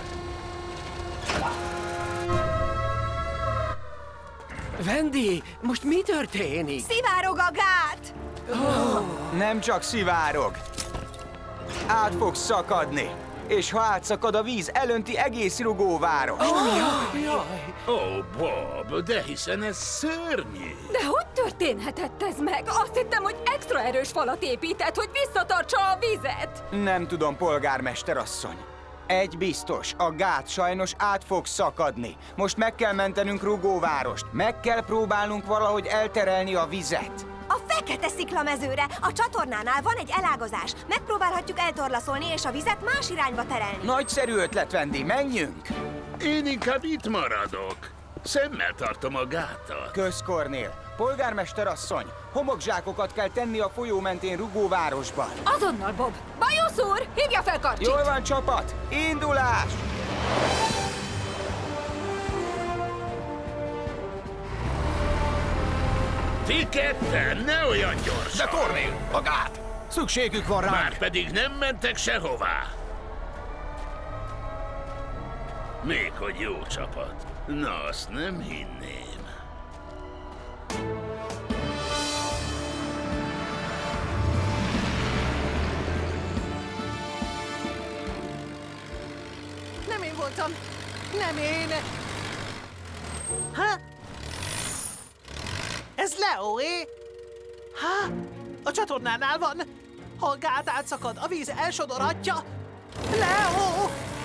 Wendy, most mi történik? Szivárog a gát! Nem csak szivárog. Át fog szakadni. És ha átszakad a víz, elönti egész rugóváros. Ó, Bob, de hiszen ez szörnyű. De hogy történhetett ez meg? Azt hittem, hogy extra erős falat épített, hogy visszatartsa a vizet. Nem tudom, polgármester asszony. Egy biztos, a gát sajnos át fog szakadni. Most meg kell mentenünk rugóvárost. Meg kell próbálnunk valahogy elterelni a vizet. A fekete sziklamezőre! A csatornánál van egy elágazás. Megpróbálhatjuk eltorlaszolni és a vizet más irányba terelni. Nagyszerű ötlet, Wendy, menjünk! Én inkább itt maradok. Szemmel tartom a gátat. Kösz, Kornél. Polgármester asszony, homokzsákokat kell tenni a folyó mentén rugóvárosban. Azonnal, Bob! Bajusz úr, hívja fel Karcsit! Jól van, csapat! Indulás! Ti ketten, ne olyan gyorsan! De Kornél, a gát! Szükségük van rá! Márpedig nem mentek sehová. Még hogy jó csapat. Na, azt nem hinném. Nem én! Ha? Ez Leóé? Ha? A csatornánál van! Ha a gát átszakad, a víz elsodorhatja! Leó!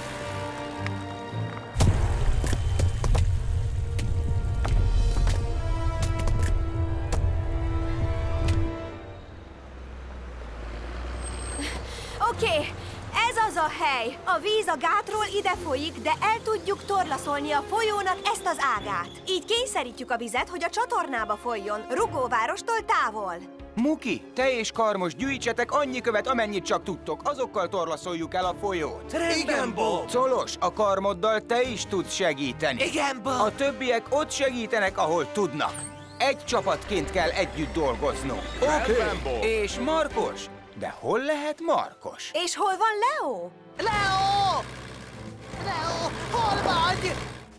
Oké, ez az a hely. A víz a gátról ide folyik, de el tudjuk torlaszolni a folyónak ezt az ágát. Így kényszerítjük a vizet, hogy a csatornába folyjon, Rugóvárostól távol. Muki, te és Karmos gyűjtsetek annyi követ, amennyit csak tudtok. Azokkal torlaszoljuk el a folyót. Igen, Bob! Colos, a karmoddal te is tudsz segíteni. Igen, Bob! A többiek ott segítenek, ahol tudnak. Egy csapatként kell együtt dolgoznunk. Oké. És Markos? De hol lehet Markos? És hol van Leó? Leó! Leó, hol vagy?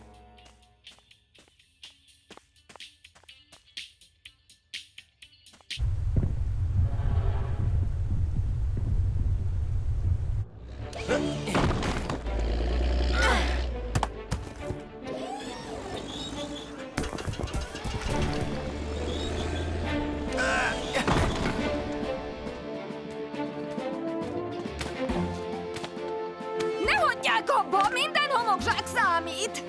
Ne hagyják abba! Minden homokzsák számít!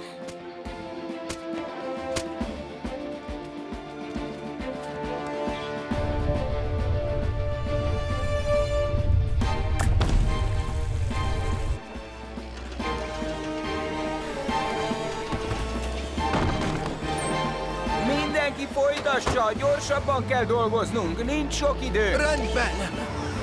Mindenki folytassa, gyorsabban kell dolgoznunk, nincs sok idő. Rendben!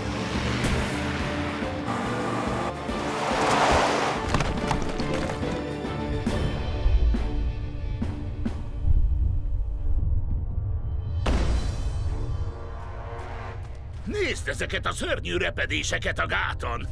Nézd ezeket a szörnyű repedéseket a gáton!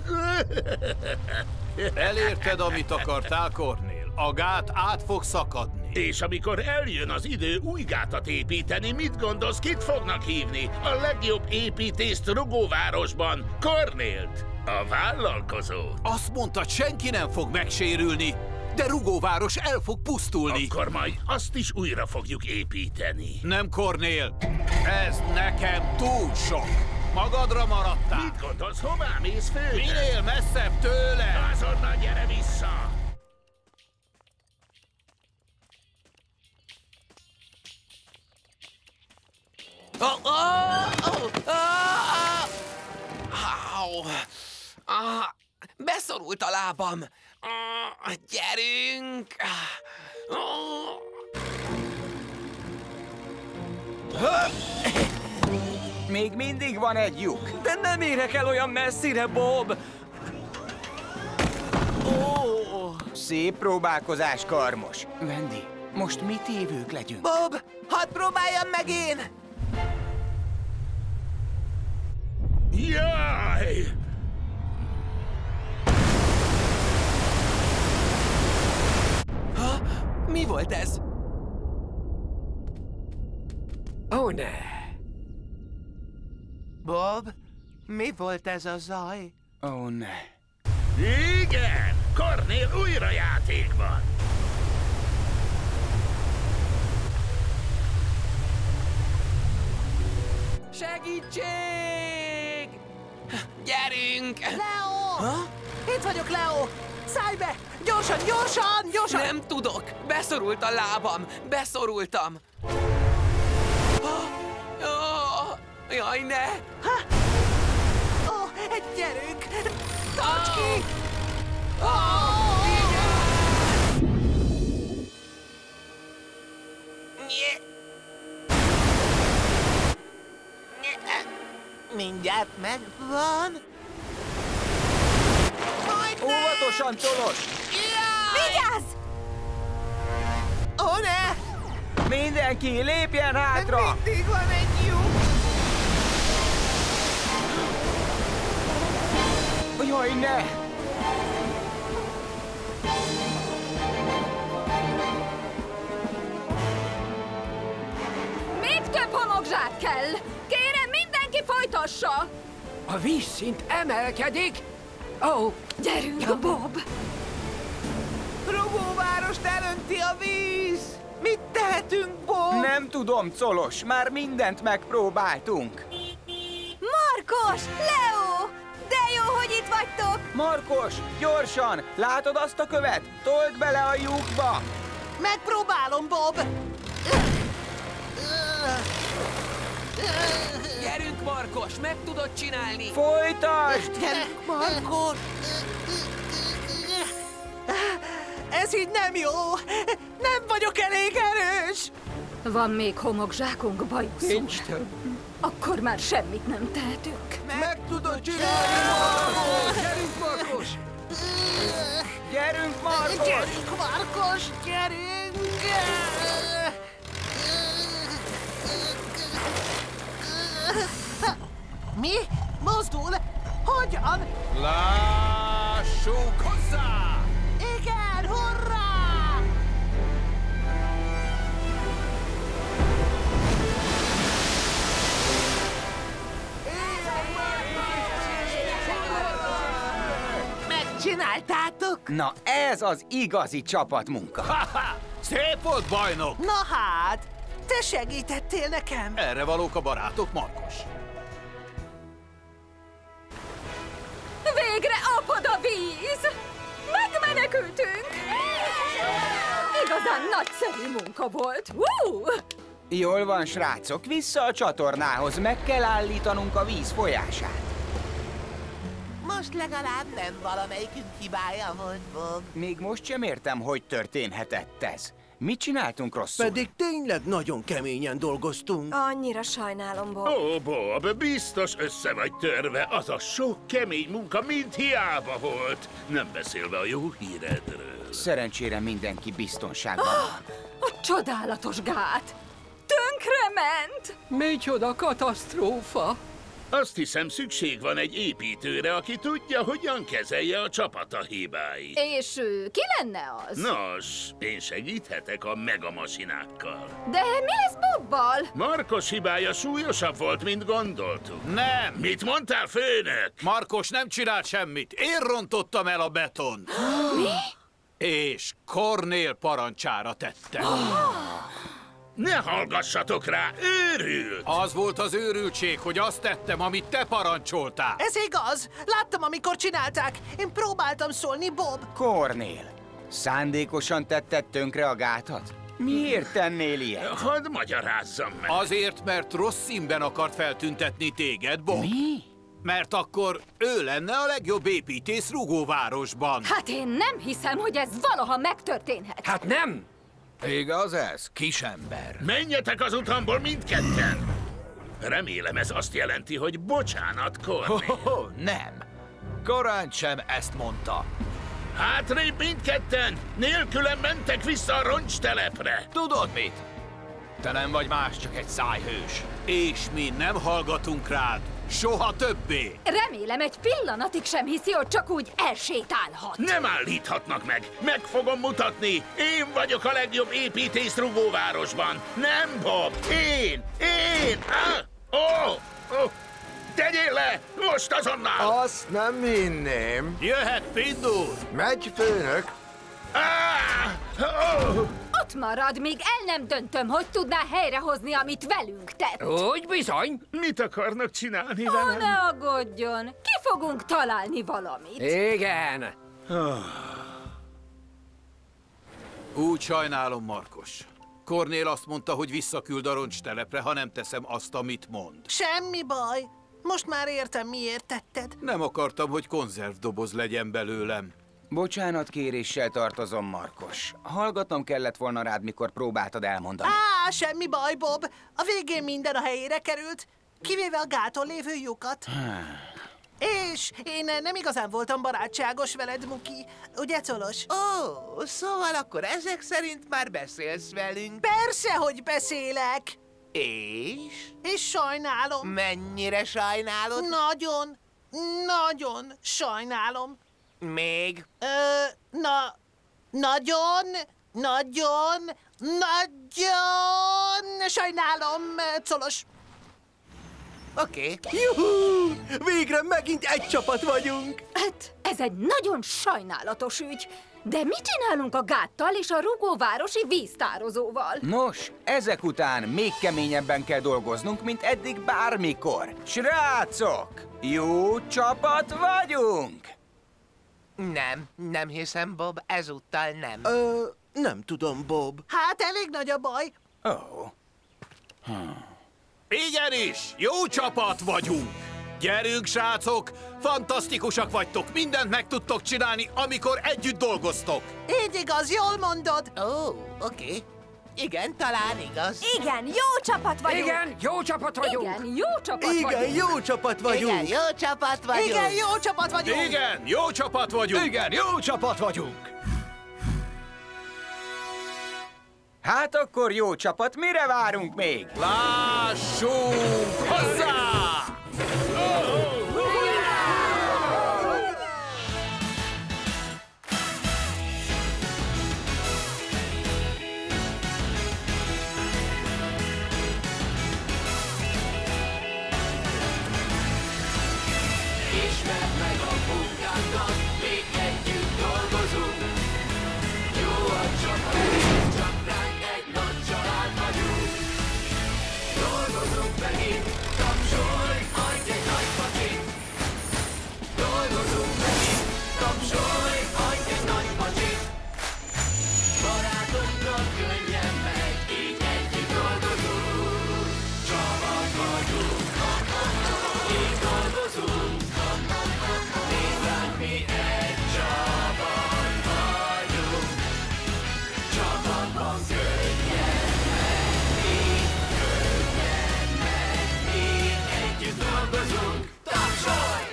Elérted, amit akartál, Cornél. A gát át fog szakadni. És amikor eljön az idő új gátat építeni, mit gondolsz, kit fognak hívni? A legjobb építészt Rugóvárosban, Cornélt, a vállalkozót. Azt mondtad, senki nem fog megsérülni, de Rugóváros el fog pusztulni. Akkor majd azt is újra fogjuk építeni. Nem, Cornél. Ez nekem túl sok. Magadra maradtál. Mit gondolsz, hová mész főre? Minél messzebb tőle. Azonnal gyere vissza! Beszorult a lábam! Gyerünk! Még mindig van egy lyuk. De nem érek el olyan messzire, Bob! Szép próbálkozás, Karmos. Wendy, most mi tévők legyünk. Bob, hadd próbáljam meg én! Jaj! Ha? Mi volt ez? Ó, ne! Bob, mi volt ez a zaj? Ó, ne. Igen! Cornél újra játékban! Segítség! Gyerünk! Leó! Ha? Itt vagyok, Leó! Szállj be! Gyorsan, gyorsan, gyorsan! Nem tudok! Beszorult a lábam! Beszorultam! Jaj, ne! Ó, gyerünk! Tarts ki! Mindjárt megvan. Óvatosan, Colos! Vigyázz! Ó, ne! Mindenki, lépjen hátra! Mindig van egy lyuk! Jaj, ne! Még több homokzsák kell! Kérem, mindenki folytassa! A vízszint emelkedik! Ó, Gyerünk, Bob! Rugóváros Most elönti a víz! Mit tehetünk, Bob? Nem tudom, Colos, már mindent megpróbáltunk. Markos! Leo! De jó, hogy itt vagytok! Markos, gyorsan! Látod azt a követ? Told bele a lyukba! Megpróbálom, Bob! Gyerünk, Markos, meg tudod csinálni! Folytasd! Gyerünk, Markos! Ez így nem jó! Nem vagyok elég erős! Van még homokzsákunk, bajuszunk? Nincs több. Akkor már semmit nem tehetünk. Meg tudod csinálni, Markos! Gyerünk, Markos! Gyerünk, Markos! Gyerünk, Markos! Gyerünk! Mi? Mozdul? Hogyan? Lássuk hozzá! Igen, hurrá! Megcsináltátok? Na ez az igazi csapatmunka. Ha-ha! Szép volt, bajnok! Na hát, te segítettél nekem. Erre valók a barátok, Markos. Végre apad a víz! Megmenekültünk! Igazán nagyszerű munka volt! Jól van, srácok, vissza a csatornához, meg kell állítanunk a víz folyását. Most legalább nem valamelyikünk hibája volt, Bob. Még most sem értem, hogy történhetett ez. Mit csináltunk rosszul? Pedig tényleg nagyon keményen dolgoztunk. Annyira sajnálom, Bob. Ó, Bob, biztos össze vagy törve. Az a sok kemény munka mind hiába volt. Nem beszélve a jó híredről. Szerencsére mindenki biztonságban van. A csodálatos gát! Tönkrement! Micsoda katasztrófa! Azt hiszem, szükség van egy építőre, aki tudja, hogyan kezelje a csapata hibáit. És ki lenne az? Nos, én segíthetek a megamasinákkal. De mi lesz Bobbal? Markos hibája súlyosabb volt, mint gondoltuk. Nem! Mit mondtál, főnök? Markos nem csinált semmit. Én rontottam el a betont. Mi? És Kornél parancsára tettem. Ne hallgassatok rá, őrült! Az volt az őrültség, hogy azt tettem, amit te parancsoltál. Ez igaz. Láttam, amikor csinálták. Én próbáltam szólni, Bob. Kornél, szándékosan tetted tönkre a gátat? Miért tennél ilyet? Hadd magyarázzam meg. Azért, mert rossz színben akart feltüntetni téged, Bob. Mi? Mert akkor ő lenne a legjobb építész Rugóvárosban. Hát én nem hiszem, hogy ez valaha megtörténhet. Hát nem! Igaz ez, kisember? Menjetek az utamból mindketten! Remélem ez azt jelenti, hogy bocsánat, Kornél. Nem. Korán sem ezt mondta. Hátrébb mindketten! Nélkülem mentek vissza a roncstelepre! Tudod mit? Te nem vagy más, csak egy szájhős. És mi nem hallgatunk rád. Soha többé! Remélem egy pillanatig sem hiszi, hogy csak úgy elsétálhat. Nem állíthatnak meg! Meg fogom mutatni! Én vagyok a legjobb építész Rugóvárosban! Nem, Bob! Én! Tegyél le! Most azonnal! Azt nem hinném. Jöhet, Pindul! Megy, főnök. Ott marad, míg el nem döntöm, hogy tudná helyrehozni, amit velünk tett. Úgy bizony. Mit akarnak csinálni Ó, velem? ne aggódjon! Ki fogunk találni valamit. Igen. Úgy sajnálom, Markos. Kornél azt mondta, hogy visszaküld a roncstelepre, ha nem teszem azt, amit mond. Semmi baj. Most már értem, miért tetted. Nem akartam, hogy konzervdoboz legyen belőlem. Bocsánatkéréssel tartozom, Markos. Hallgatnom kellett volna rád, mikor próbáltad elmondani. Semmi baj, Bob. A végén minden a helyére került, kivéve a gáton lévő lyukat. És én nem igazán voltam barátságos veled, Muki. Ugye, Colos? Ó, szóval akkor ezek szerint már beszélsz velünk. Persze, hogy beszélek. És? És sajnálom. Mennyire sajnálod? Nagyon sajnálom. Még? Nagyon sajnálom, Colos. Oké. Juhú! Végre megint egy csapat vagyunk! Hát, ez egy nagyon sajnálatos ügy. De mit csinálunk a gáttal és a rugóvárosi víztározóval? Nos, ezek után még keményebben kell dolgoznunk, mint eddig bármikor. Srácok, jó csapat vagyunk! Nem hiszem, Bob, ezúttal nem. Nem tudom, Bob. Hát elég nagy a baj. Oh. Igenis, jó csapat vagyunk! Gyerünk, srácok! Fantasztikusak vagytok, mindent meg tudtok csinálni, amikor együtt dolgoztok! Így igaz, jól mondod. Ó, oké. Igen, talán igaz. Igen, jó csapat vagyunk! Igen, jó csapat vagyunk! Igen, jó csapat Igen, vagyunk! jó csapat vagyunk! Igen, jó csapat vagyunk. Igen, jó csapat vagyunk. Igen, jó csapat vagyunk! Igen, jó csapat vagyunk! Hát akkor jó csapat, mire várunk még? Lássunk hozzá! Ismerd meg a munkánkat, még együtt dolgozunk. Jó a csapat, csak ránk egy nagy család vagyunk. Dolgozunk megint, tapsolj, adj egy nagy pacsit. Dolgozunk megint, tapsolj, adj egy nagy pacsit. Barátokkal könnyen megy, így együtt dolgozunk. Csapat vagyunk, így dolgozunk. Nézd ránk, mi egy csapat vagyunk. Csapatban könnyen megy, így együtt dolgozunk. Tapsolj!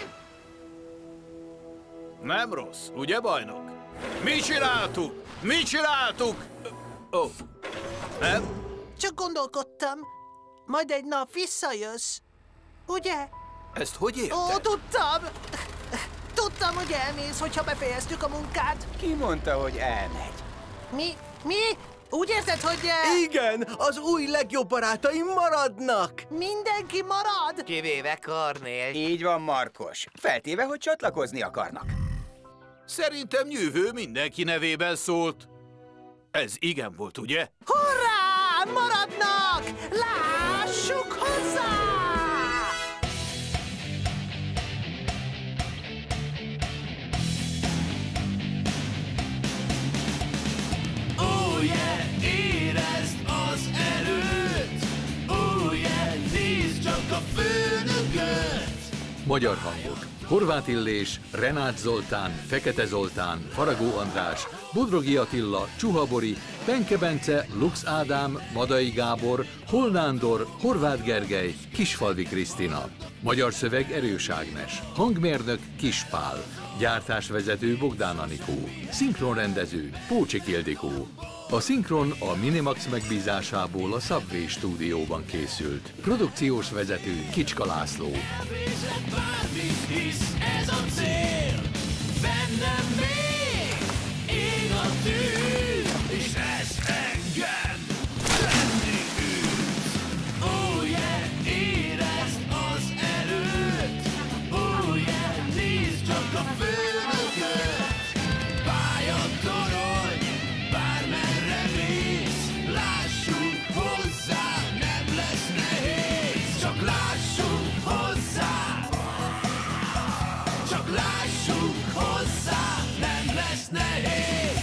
Nem rossz, ugye, bajnok? Mi csináltuk? Mi csináltuk? Ó, nem? Csak gondolkodtam. Majd egy nap visszajössz. Ugye? Ezt hogy érted? Ó, tudtam! Tudtam, hogy elmész, hogyha befejeztük a munkát. Ki mondta, hogy elmegy? Mi? Úgy érzed, hogy... Igen, az új legjobb barátaim maradnak! Mindenki marad? Kivéve Kornél. Így van, Markos. Feltéve, hogy csatlakozni akarnak. Szerintem Nyűvő mindenki nevében szólt. Ez igen volt, ugye? Hurrá! Maradnak! Lássuk hozzá! Oh yeah, érezd az erőt. Oh yeah, nézd csak a főnököt. Magyar hangok. Horváth Illés, Renát Zoltán, Fekete Zoltán, Faragó András, Bodrogi Attila, Csuha Bori, Penke Bence, Lux Ádám, Madai Gábor, Holnándor, Horváth Gergely, Kisfalvi Krisztina. Magyar szöveg Erős Ágnes. Hangmérnök Kispál. Gyártásvezető Bogdán Anikó. Szinkronrendező Pócsik Ildikó. A szinkron a Minimax megbízásából a Subway stúdióban készült. Produkciós vezető Kicska László. Hisz ez a cél, bennem még ég a tűz, és ez engem tenni űz. Oh yeah, érezd az erőt, oh yeah, nézd csak a főnököt. Pályatorony, bármerre mész, lássunk hozzá, nem lesz nehéz, csak lássunk hozzá. Csak lássunk hozzá, nem lesz nehéz.